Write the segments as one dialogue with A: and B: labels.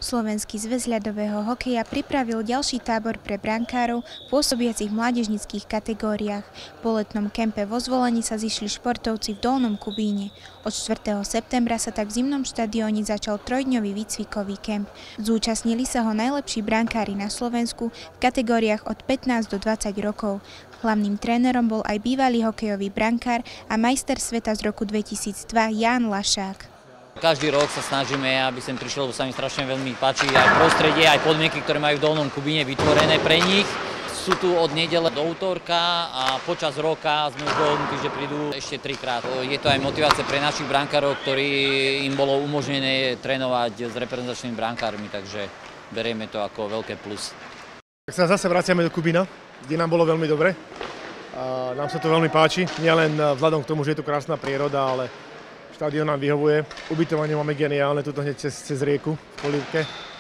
A: Slovenský zväz ľadového hokeja pripravil ďalší tábor pre brankárov pôsobiacich v mládežníckych kategóriách. Po letnom kempe vo Zvolení sa zišli športovci v Dolnom Kubíne. Od 4. septembra sa tak v zimnom štadióne začal trojdňový výcvikový kemp. Zúčastnili sa ho najlepší brankári na Slovensku v kategóriách od 15 do 20 rokov. Hlavným trénerom bol aj bývalý hokejový brankár a majster sveta z roku 2002 Ján Lašák.
B: Každý rok sa snažíme, aby sem prišiel, lebo sa mi strašne veľmi páči aj prostredie, aj podmienky, ktoré majú v Dolnom Kubíne vytvorené pre nich. Sú tu od nedele do utorka a počas roka sme už dohodnutí, že prídu ešte 3-krát. Je to aj motivácia pre našich brankárov, ktorí im bolo umožnené trénovať s reprezentačnými brankármi, takže berieme to ako veľké plus.
C: Tak sa zase vraciame do Kubína, kde nám bolo veľmi dobre. A nám sa to veľmi páči, nielen vzhľadom k tomu, že je tu krásna príroda, ale štadión nám vyhovuje. Ubytovanie máme geniálne, tuto hneď cez rieku v Polívke.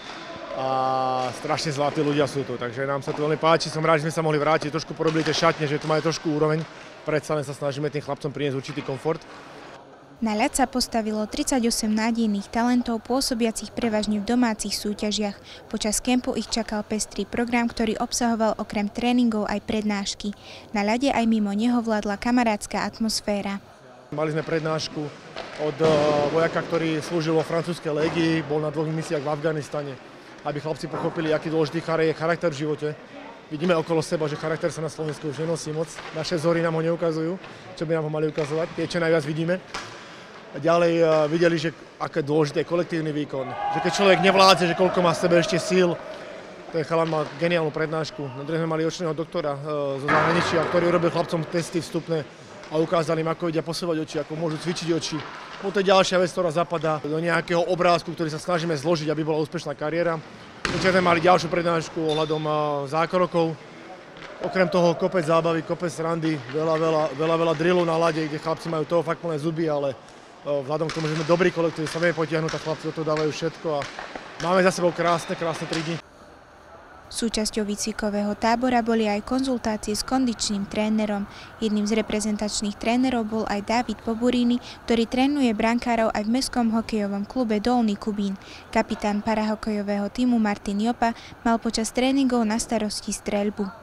C: A strašne zlatí ľudia sú tu, takže nám sa tu veľmi páči. Som rád, že sme sa mohli vrátiť, trošku porobili tie šatne, že tu majú trošku úroveň. Predsa len sa snažíme tým chlapcom priniesť určitý komfort.
A: Na ľad sa postavilo 38 nádejných talentov pôsobiacich prevažne v domácich súťažiach. Počas kempu ich čakal pestrý program, ktorý obsahoval okrem tréningov aj prednášky. Na ľade aj mimo neho vládla kamarátska atmosféra.
C: Mali sme prednášku od vojaka, ktorý slúžil vo francúzskej légii, bol na 2 misiách v Afganistane, aby chlapci pochopili, aký dôležitý je charakter v živote. Vidíme okolo seba, že charakter sa na Slovensku už nenosí moc. Naše vzory nám ho neukazujú, čo by nám ho mali ukazovať, tie, čo najviac vidíme. A ďalej videli, že aké dôležité je kolektívny výkon. Že keď človek nevládze, že koľko má v sebe ešte síl. Ten chalan mal geniálnu prednášku. Na druhej sme mali očného doktora zo zahraničia, ktorý urobil chlapcom testy vstupné a ukázali im, ako vedia posúvať oči, ako môžu cvičiť oči. To je ďalšia vec, ktorá zapadá do nejakého obrázku, ktorý sa snažíme zložiť, aby bola úspešná kariéra. Včera sme mali ďalšiu prednášku ohľadom zákrokov. Okrem toho kopec zábavy, kopec randy, veľa drillu na ľade, kde chlapci majú toho fakt plné zuby, ale vzhľadom k tomu, že sme dobrý kolektív, sa vieme potiahnuť, tak chlapci do toho dávajú všetko a máme za sebou krásne 3 dni.
A: Súčasťou výcvikového tábora boli aj konzultácie s kondičným trénerom. Jedným z reprezentačných trénerov bol aj Dávid Poburini, ktorý trénuje brankárov aj v mestskom hokejovom klube Dolný Kubín. Kapitán parahokejového tímu Martin Jopa mal počas tréningov na starosti streľbu.